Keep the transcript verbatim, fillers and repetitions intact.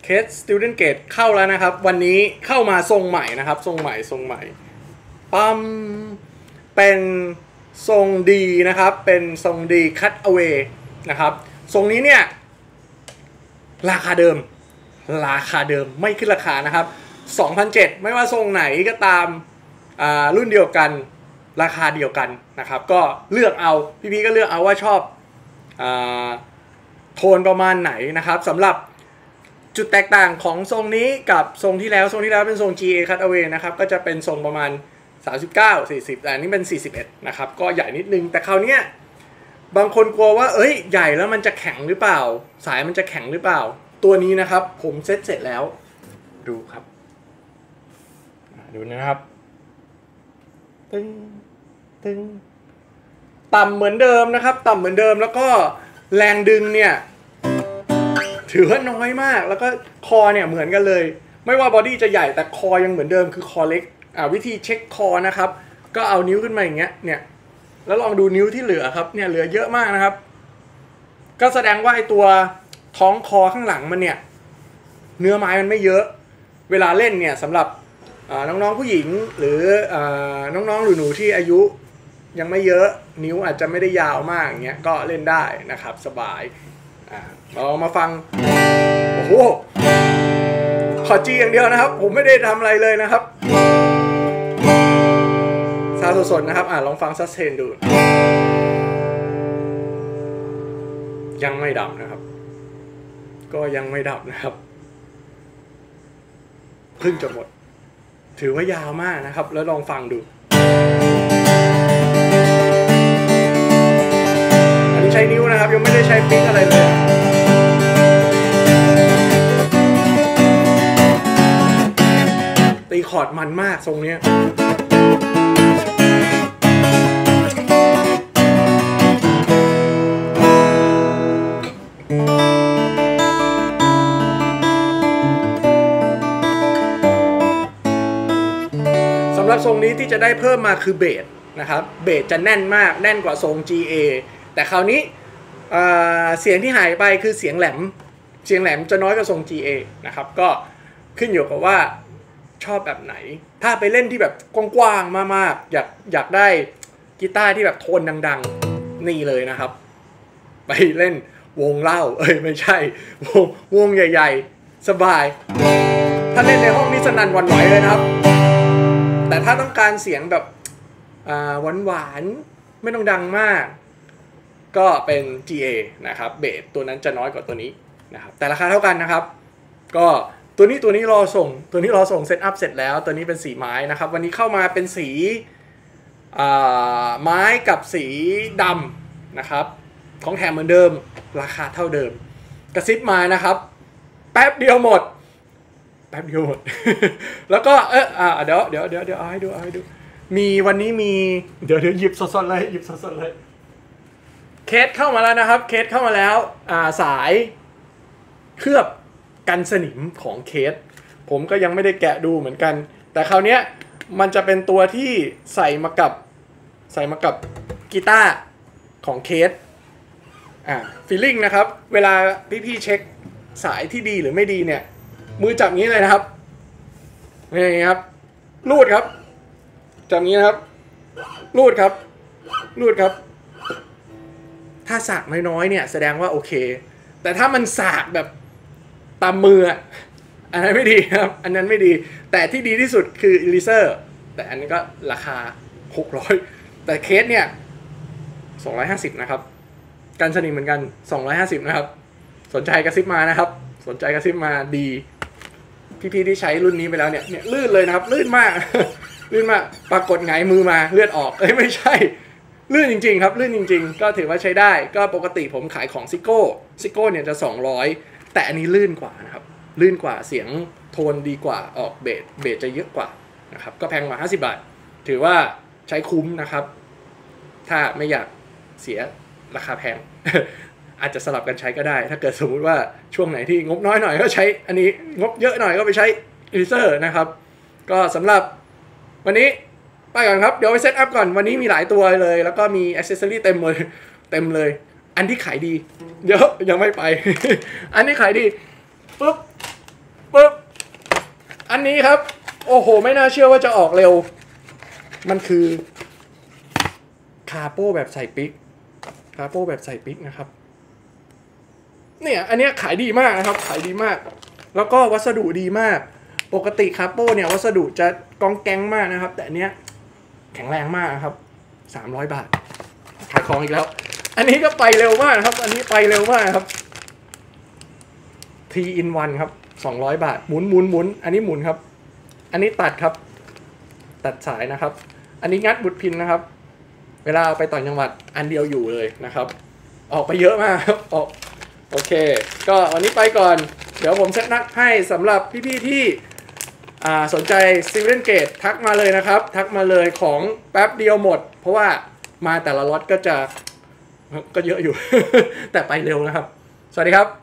เคส Student Gate เข้าแล้วนะครับวันนี้เข้ามาทรงใหม่นะครับทรงใหม่ทรงใหม่ปั๊มเป็นทรงดีนะครับเป็นทรงดี Cut Away นะครับทรงนี้เนี่ยราคาเดิมราคาเดิมไม่ขึ้นราคานะครับ สองพันเจ็ดร้อย ไม่ว่าทรงไหนก็ตามรุ่นเดียวกันราคาเดียวกันนะครับก็เลือกเอาพี่ๆก็เลือกเอาว่าชอบโทนประมาณไหนนะครับสำหรับจุดแตกต่างของทรงนี้กับทรงที่แล้วทรงที่แล้วเป็นทรง จี เอ Cut Away นะครับก็จะเป็นทรงประมาณสามสิบเก้า สี่สิบแต่อันนี้เป็นสี่สิบเอ็ดนะครับก็ใหญ่นิดนึงแต่คราวนี้บางคนกลัวว่าเอ้ยใหญ่แล้วมันจะแข็งหรือเปล่าสายมันจะแข็งหรือเปล่าตัวนี้นะครับผมเซ็ตเสร็จแล้วดูครับดูนะครับตึงตึงต่ำเหมือนเดิมนะครับต่ำเหมือนเดิมแล้วก็แรงดึงเนี่ยถือว่าน้อยมากแล้วก็คอเนี่ยเหมือนกันเลยไม่ว่าบอดี้จะใหญ่แต่คอยังเหมือนเดิมคือคอเล็กอ่าวิธีเช็คคอนะครับก็เอานิ้วขึ้นมาอย่างเงี้ยเนี่ยแล้วลองดูนิ้วที่เหลือครับเนี่ยเหลือเยอะมากนะครับก็แสดงว่าไอตัวท้องคอข้างหลังมันเนี่ยเนื้อไม้มันไม่เยอะเวลาเล่นเนี่ยสำหรับน้องๆผู้หญิงหรือน้องๆหนูๆที่อายุยังไม่เยอะนิ้วอาจจะไม่ได้ยาวมากอย่างเงี้ยก็เล่นได้นะครับสบายเรามาฟังโอ้โหขอจีอย่างเดียวนะครับผมไม่ได้ทำอะไรเลยนะครับซาวสดๆนะครับอ่ะลองฟังซัสเทนดูยังไม่ดับนะครับก็ยังไม่ดับนะครับเพิ่งจะหมดถือว่ายาวมากนะครับแล้วลองฟังดูอันนี้ใช้นิ้วนะครับยังไม่ได้ใช้ปิ๊กอะไรเลยตีคอร์ดมันมากทรงนี้สำหรับทรงนี้ที่จะได้เพิ่มมาคือเบสนะครับเบสจะแน่นมากแน่นกว่าทรง จี เอ แต่คราวนี้เสียงที่หายไปคือเสียงแหลมเสียงแหลมจะน้อยกว่าทรง จี เอ นะครับก็ขึ้นอยู่กับว่าชอบแบบไหนถ้าไปเล่นที่แบบกว้างๆมากๆอยากอยากได้กีตาร์ที่แบบโทนดังๆนี่เลยนะครับไปเล่นวงเล่าเอ้ยไม่ใช่วงวงใหญ่ๆสบายถ้าเล่นในห้องนี้สนั่นหวั่นไหวเลยนะครับแต่ถ้าต้องการเสียงแบบหวานหวานไม่ต้องดังมากก็เป็น จี เอ นะครับเบสตัวนั้นจะน้อยกว่าตัวนี้นะครับแต่ราคาเท่ากันนะครับก็ตัวนี้ตัวนี้รอส่งตัวนี้รอส่งเซตอัพเสร็จแล้วตัวนี้เป็นสีไม้นะครับวันนี้เข้ามาเป็นสีไม้กับสีดำนะครับของแถมเหมือนเดิมราคาเท่าเดิมกระซิบมานะครับแป๊บเดียวหมดแป๊บเดียวหมด แล้วก็เอออ่าเดี๋ยวเดี๋ยวเดี๋ยวเดี๋ยวเอาให้ดูเอาให้ดูมีวันนี้มีเดี๋ยวเดี๋ยวหยิบสดๆเลยหยิบสดๆเลยเคสเข้ามาแล้วนะครับเคสเข้ามาแล้วอ่าสายเคลือบกันสนิมของเคสผมก็ยังไม่ได้แกะดูเหมือนกันแต่คราวนี้มันจะเป็นตัวที่ใส่มากับใส่มากับกีตาร์ของเคสอ่าฟีลลิ่งนะครับเวลาพี่ๆเช็คสายที่ดีหรือไม่ดีเนี่ยมือจับงี้เลยนะครับนี่ครับรูดครับจับงี้นะครับรูดครับรูดครับถ้าสากน้อยๆเนี่ยแสดงว่าโอเคแต่ถ้ามันสากแบบตามมืออันนั้นไม่ดีครับอันนั้นไม่ดีแต่ที่ดีที่สุดคืออิลิเซอร์แต่อันนี้ก็ราคาหกร้อยแต่เคสเนี่ยสองร้อยห้าสิบนะครับกันสนิมเหมือนกันสองร้อยห้าสิบนะครับสนใจกระซิบมานะครับสนใจกระซิบมาดีพี่ๆที่ใช้รุ่นนี้ไปแล้วเนี่ยเนี่ยลื่นเลยนะครับลื่นมากลื่นมากปรากฏไงมือมาเลือดออกเอ้ยไม่ใช่ลื่นจริงๆครับลื่นจริงๆก็ถือว่าใช้ได้ก็ปกติผมขายของซิโก้ซิโก้เนี่ยจะสองร้อยแต่อันนี้ลื่นกว่านะครับลื่นกว่าเสียงโทนดีกว่าออกเบสเบสจะเยอะกว่านะครับก็แพงกว่าห้าสิบบาทถือว่าใช้คุ้มนะครับถ้าไม่อยากเสียราคาแพง อาจจะสลับกันใช้ก็ได้ถ้าเกิดสมมุติว่าช่วงไหนที่งบน้อยหน่อยก็ใช้อันนี้งบเยอะหน่อยก็ไปใช้อิลิเซอร์นะครับก็สำหรับวันนี้ไปก่อนครับเดี๋ยวไปเซตอัพก่อนวันนี้มีหลายตัวเลยแล้วก็มีอ็อกเซสซอรี่เต็มเลยเต็มเลยอันที่ขายดีเดี๋ยวยังไม่ไป อันที่ขายดีปุ๊บปึ๊บอันนี้ครับโอ้โหไม่น่าเชื่อว่าจะออกเร็วมันคือคาโป้แบบใส่ปิ๊กคาโป้แบบใส่ปิ๊กนะครับเนี่ยอันนี้ขายดีมากนะครับขายดีมากแล้วก็วัสดุดีมากปกติคาโป้เนี่ยวัสดุจะกองแกงมากนะครับแต่อันเนี้ยแข็งแรงมากครับสามร้อยบาทขายของอีกแล้วอันนี้ก็ไปเร็วมากครับอันนี้ไปเร็วมากครับ ที in วันครับสองร้อยบาทหมุนหมุนหมุนอันนี้หมุนครับอันนี้ตัดครับตัดสายนะครับอันนี้งัดบุดพินนะครับเวลาเอาไปต่างจังหวัดอันเดียวอยู่เลยนะครับออกไปเยอะมากครับออกโอเคก็วันนี้ไปก่อนเดี๋ยวผมเซตนัดให้สำหรับพี่ๆที่สนใจซิลเวนเกตทักมาเลยนะครับทักมาเลยของแป๊บเดียวหมดเพราะว่ามาแต่ละล็อตก็จะก็เยอะอยู่ แต่ไปเร็วนะครับสวัสดีครับ